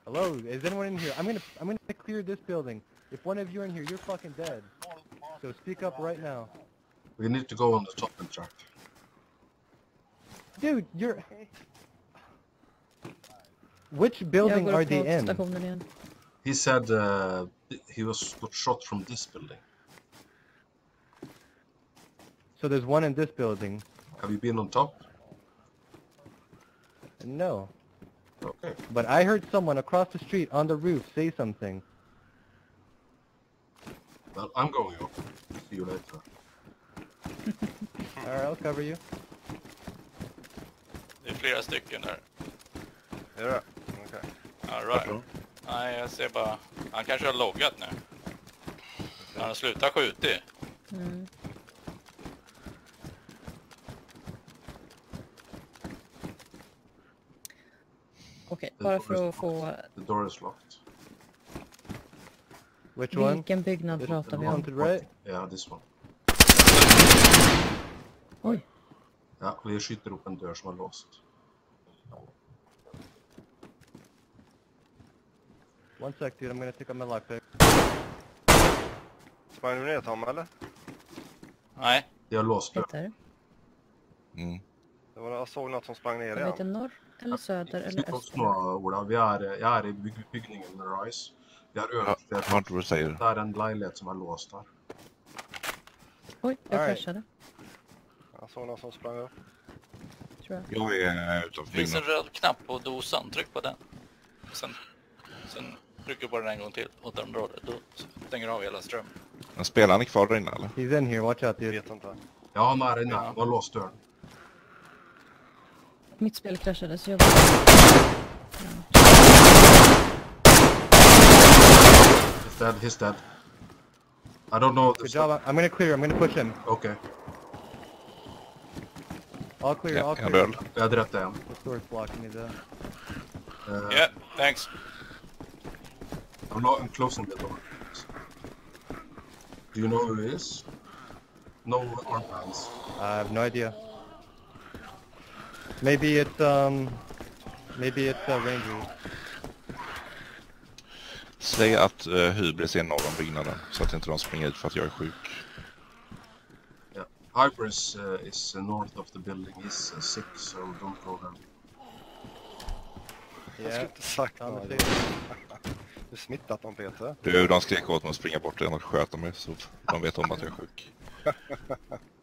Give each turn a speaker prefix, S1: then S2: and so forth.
S1: Hello, is anyone in here? I'm gonna clear this building. If one of you are in here, you're fucking dead. So speak up right now.
S2: We need to go on the top and track.
S1: Dude, you're... Which building are they in?
S2: He said he got shot from this building.
S1: So there's one in this building?
S2: Have you been on top?
S1: No.
S2: Okay.
S1: But I heard someone across the street on the roof say something.
S2: Well, I'm going up. See you later.
S1: Alright, I'll cover you.
S3: Det är flera stycken där.
S4: Är det? Okej.
S3: All right. Nej, jag ser bara... Han kanske har loggat nu. Han har slutat skjuta.
S5: Mm. Okej, bara för att få...
S2: The door is locked.
S1: Which one?
S5: Vilken byggnad pratar vi om?
S1: Right?
S2: Yeah, this one.
S5: Oj.
S2: Ja, vi skjuter upp en dörr som är låst.
S1: One sec, dude. I'm gonna take up my lockpick.
S4: Sprang du ner, Tom, eller?
S3: Nej.
S2: Det är låst dörr.
S5: Peter?
S4: Det var, jag såg något som sprang ner
S5: Jag
S4: igen.
S5: vet inte, norr eller söder eller öster?
S2: Ola, jag är i byggningen med Rise. Vi har överfört.
S6: Vad du säger.
S2: Det är en lägenhet som är låst där.
S5: Oj, jag
S1: Alright.
S5: kraschade.
S4: Jag såg någon som sprang upp.
S5: Tror jag.
S6: Jag är utanför
S3: Det finns en
S6: byggnaden.
S3: röd knapp på dosan. Tryck på den. Sen trycker på den en gång till. Och den drar det. Då stänger av hela strömmen.
S6: Men spelar ni kvar där inne eller?
S1: He's in here. Watch out,
S4: Jag
S1: dude.
S4: vet inte.
S2: Ja, han är inne. Han har låst dörren.
S5: Mitt spel kraschade så jag...
S2: He's dead. I don't know
S1: Good job. I'm gonna clear. I'm gonna push him.
S2: Okay.
S1: All clear.
S6: Ja,
S1: All
S6: en
S1: clear.
S6: röd.
S2: Jag hade rätt igen.
S1: The door's blocking me though.
S3: Yeah, thanks.
S2: I'm closing the door. Do you know who it is? No armbands.
S1: I have no idea. Maybe it's Rangers.
S6: Säg att Hybris är norr om byggnaden så att inte de springer ut för att jag är sjuk.
S2: Yeah. Hybris is north of the building. He's sick, so don't go there.
S4: Jag skulle
S1: Yeah.
S4: inte sagt
S1: On
S4: något.
S1: the stairs.
S4: Du smittat dem, Peter.
S6: Du, de skrek åt mig att springa bort, annars sköt de mig så de vet om att jag är sjuk.